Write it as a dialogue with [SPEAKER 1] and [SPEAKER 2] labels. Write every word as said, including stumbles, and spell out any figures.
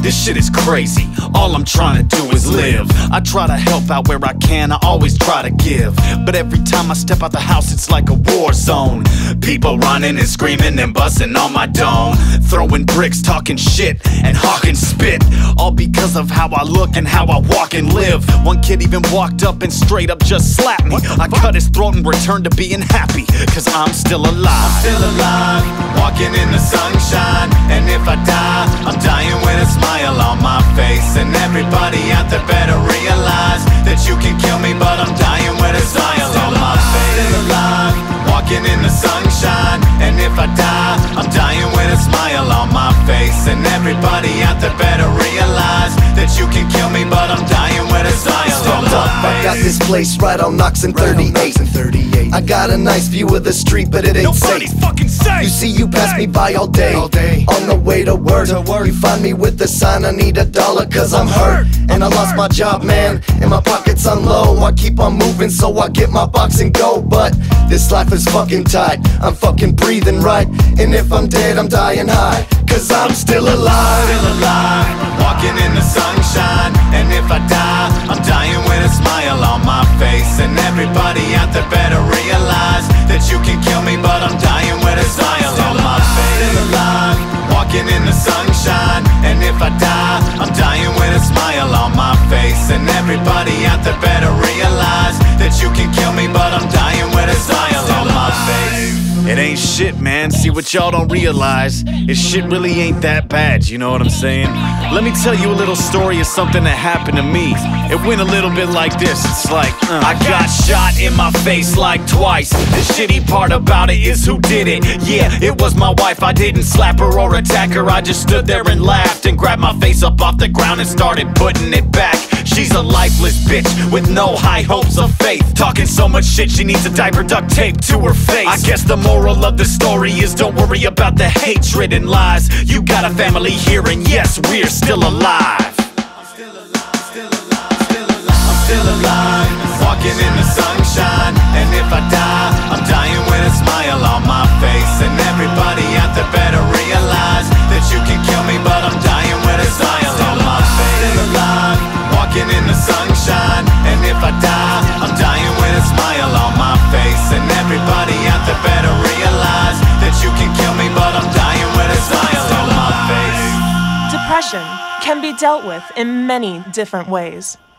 [SPEAKER 1] This shit is crazy, all I'm trying to do is live. I try to help out where I can, I always try to give. But every time I step out the house it's like a war zone. People running and screaming and busting on my dome, throwing bricks, talking shit, and hawking spit. All because of how I look and how I walk and live. One kid even walked up and straight up just slapped me. I cut his throat and returned to being happy, cause I'm still alive. I'm still alive, walking in the sunshine. And if I die, I'm dying with a smile on my face. And everybody out there better realize that you can kill me, but I'm dying with a smile on my face. Still alive, walking in the sunshine. And if I die, I'm dying with a smile on my face. And everybody out there better realize that you can kill me, but I'm dying with a smile on my face.
[SPEAKER 2] I got this place right on Knox and thirty-eight. I got a nice view of the street, but it ain't
[SPEAKER 1] Nobody's
[SPEAKER 2] safe.
[SPEAKER 1] fucking safe.
[SPEAKER 2] You see, you pass me by all day,
[SPEAKER 3] all day.
[SPEAKER 2] on the way to work. You find me with the sign, I need a dollar cause I'm hurt. And I lost my job, man, and my pockets on low. I keep on moving so I get my box and go. But this life is fucking tight, I'm fucking breathing right. And if I'm dead, I'm dying high, cause I'm still alive.
[SPEAKER 1] Still alive, walking in the sunshine. And if I die, I'm dying with a smile on my face. And everybody out there better realize that you can kill me, but I'm dying with a smile on my face. Still alive, walking in the sunshine. And if I die, I'm dying with a smile on my face. And everybody out there better realize that you can kill me, but I'm dying with a smile on my face. It ain't shit, man, see what y'all don't realize is shit really ain't that bad, you know what I'm saying? Let me tell you a little story of something that happened to me. It went a little bit like this, it's like uh, I got shot in my face like twice. The shitty part about it is who did it. Yeah, it was my wife, I didn't slap her or attack her. I just stood there and laughed and grabbed my face up off the ground and started putting it back. She's a lifeless bitch with no high hopes of faith, talking so much shit she needs a diaper duct taped to her face. I guess the moral of the story is don't worry about the hatred and lies. You got a family here and yes, we're still alive. I'm still alive, still alive, still alive. I'm still alive, walking in the sunshine. And if I die, I'm dying with a smile on my face. And everybody out there better realize that you can kill me, but I'm dying with a smile on my face. Still alive, walking in the sunshine. And if I die, I'm dying with a smile on my face. And everybody out there better realize that you can kill me, but I'm dying with a smile on my face.
[SPEAKER 4] Depression can be dealt with in many different ways.